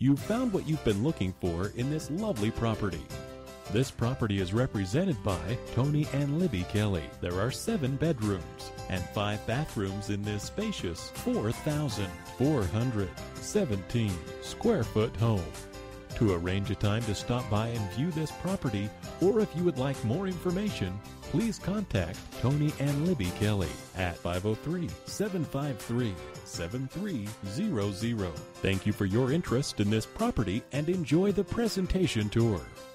You've found what you've been looking for in this lovely property. This property is represented by Tony and Libby Kelly. There are 7 bedrooms and 5 bathrooms in this spacious 4,417 square foot home. To arrange a time to stop by and view this property, or if you would like more information, please contact Tony and Libby Kelly at 503-753-7300. Thank you for your interest in this property and enjoy the presentation tour.